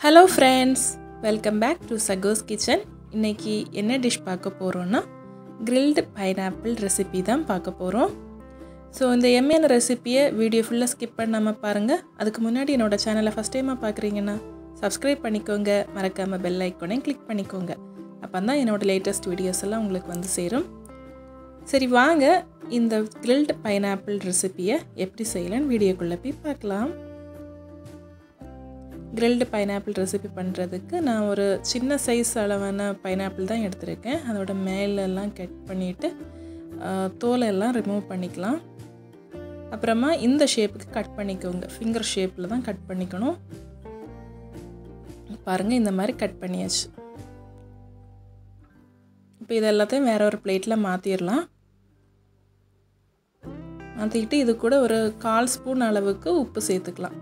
Hello friends, welcome back to Sago's Kitchen. இன்னைக்கு என்ன dish பார்க்க போறோம்னா grilled pineapple recipe தான் பார்க்க போறோம். So இந்த எம்மியான ரெசிபியை வீடியோ ஃபுல்லா ஸ்கிப் பண்ணாம பாருங்க. அதுக்கு முன்னாடி என்னோட சேனலை ஃபர்ஸ்ட் டைமா பார்க்கறீங்கன்னா Subscribe பண்ணிக்கோங்க, மறக்காம பெல் ஐகானை கிளிக் பண்ணிக்கோங்க. அப்பதான் என்னோட லேட்டஸ்ட் வீடியோஸ் எல்லாம் உங்களுக்கு வந்து சேரும். சரி வாங்க இந்த grilled pineapple ரெசிபியை எப்படி செய்யலாம்னு வீடியோக்குள்ள போய் பார்க்கலாம். Grilled pineapple recipe பண்றதுக்கு நான் ஒரு சின்ன சைஸ் அளவான pineapple தான் எடுத்துர்க்கேன். அதோட மேல எல்லாம் கட் பண்ணிட்டு தோலை எல்லாம் ரிமூவ் பண்ணிக்கலாம். அப்புறமா இந்த ஷேப்புக்கு கட் பண்ணிக்கோங்க. ஃபிங்கர் ஷேப்ல தான் கட் பண்ணிக்கணும். பாருங்க இந்த மாதிரி கட் பண்ணியாச்சு. இப்போ இத எல்லாத்தையும் வேற ஒரு பிளேட்ல மாத்திரலாம். மாத்திட்டு இது கூட ஒரு 1/4 ஸ்பூன் அளவுக்கு உப்பு சேர்த்துக்கலாம்.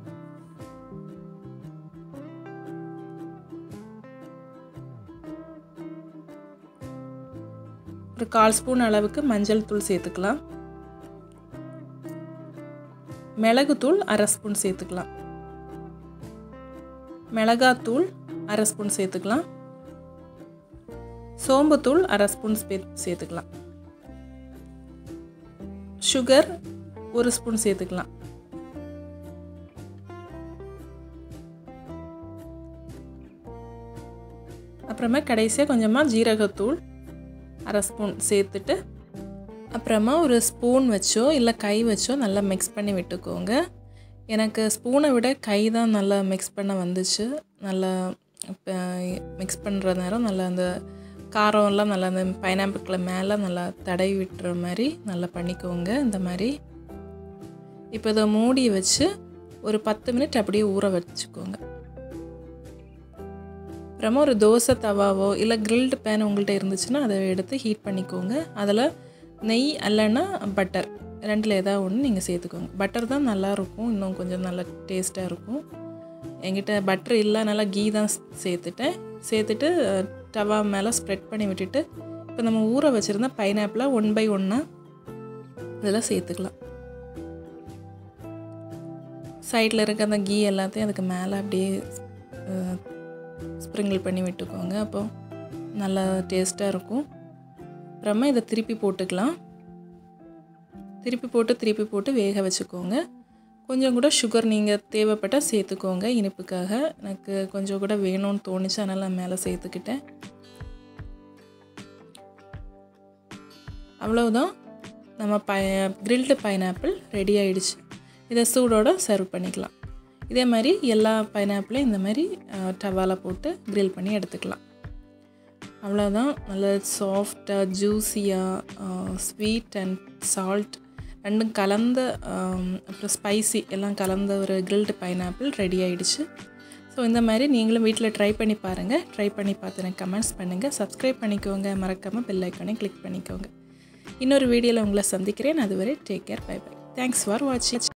ஒரு 1/4 ஸ்பூன் அளவுக்கு மஞ்சள் தூள் சேர்த்துக்கலாம். மிளகு தூள் 1/2 ஸ்பூன் சேர்த்துக்கலாம். மிளகாய் தூள் 1/2 ஸ்பூன் சேர்த்துக்கலாம். சோம்பு தூள் 1/2 ஸ்பூன் சேர்த்துக்கலாம். சுகர் 1 ஸ்பூன் சேர்த்துக்கலாம். அப்புறமா கடைசியா கொஞ்சமா ஜீரகத்தூள் 1/2 ஸ்பூன் சேர்த்துட்டு அப்புறமா ஒரு ஸ்பூன் வச்சோ இல்ல கை வச்சோ நல்லா மிக்ஸ் பண்ணி விட்டுக்கோங்க. எனக்கு ஸ்பூனை விட கை தான் நல்லா மிக்ஸ் பண்ண வந்துச்சு. நல்லா மிக்ஸ் பண்ற நேரம் நல்லா அந்த காரம் எல்லாம் நல்லா அந்த பைனாப்பிள் மேல நல்லா தடவி விட்டுற மாதிரி நல்லா பண்ணிக்கோங்க. இந்த மாதிரி இப்போ இத மூடி வச்சு ஒரு 10 மினிட் அப்படியே ஊற வச்சுக்கோங்க. அப்புறமா ஒரு தோசை தவாவோ இல்ல grilled pan உங்கள்ட்ட இருந்துச்சுன்னா அதை எடுத்து ஹீட் பண்ணிக்கோங்க. அதுல நெய் அல்லனா பட்டர் ரெண்டுல ஏதாவது ஒன்னு நீங்க சேர்த்துக்கோங்க. பட்டர் தான் நல்லா இருக்கும். இன்னும் கொஞ்சம் நல்ல டேஸ்டா இருக்கும். என்கிட்ட பட்டர் இல்லனால ghee தான் சேர்த்துட்டேன். சேர்த்துட்டு தவா மேல ஸ்ப்ரெட் பண்ணி விட்டுட்டு இப்போ நம்ம ஊற வச்சிருந்த பைனாப்பிளை 1 by 1 இதல சேர்த்துக்கலாம். சைடுல இருக்க அந்த ghee எல்லாத்தையும் அதுக்கு மேல அப்படியே ஸ்ப்ரிங்கிள் பண்ணி விட்டுக்கோங்க. அப்போ நல்ல டேஸ்டா இருக்கும். அப்புறமா இத திருப்பி போட்டுக்கலாம். திருப்பி போட்டு வேக வச்சுக்கோங்க. கொஞ்சம் கூட சுகர் நீங்க தேவைப்பட்டா சேர்த்துக்கோங்க இனிப்புக்காக. எனக்கு கொஞ்சம் கூட வேணும்னு தோணுச்சு அதனால மேல சேர்த்துக்கிட்டேன். அவ்வளவுதான் நம்ம grilled pineapple ரெடி ஆயிடுச்சு. இத சூடோட சர்வ் பண்ணிக்கலாம். இதே மாதிரி எல்லா பைனாப்பிளையும் இந்த மாதிரி தவால போட்டு grill பண்ணி எடுத்துக்கலாம். அவ்வளவுதான் நல்ல சாஃப்ட்டா ஜூசியா ஸ்வீட் அண்ட் சால்ட் ரெண்டும் கலந்த அப்புறம் ஸ்பைசி எல்லாம் கலந்த ஒரு grilled pineapple ரெடி ஆயிடுச்சு. ஸோ இந்த மாதிரி நீங்களும் வீட்டில் ட்ரை பண்ணி பாருங்க. ட்ரை பண்ணி பார்த்து எனக்கு கமெண்ட்ஸ் பண்ணுங்க. சப்ஸ்கிரைப் பண்ணிக்கோங்க. மறக்காம பெல் ஐகானை கிளிக் பண்ணிக்கோங்க. இன்னொரு வீடியோல உங்களை சந்திக்கிறேன். அதுவரை take care. Bye bye. Thanks for வாட்சிங்.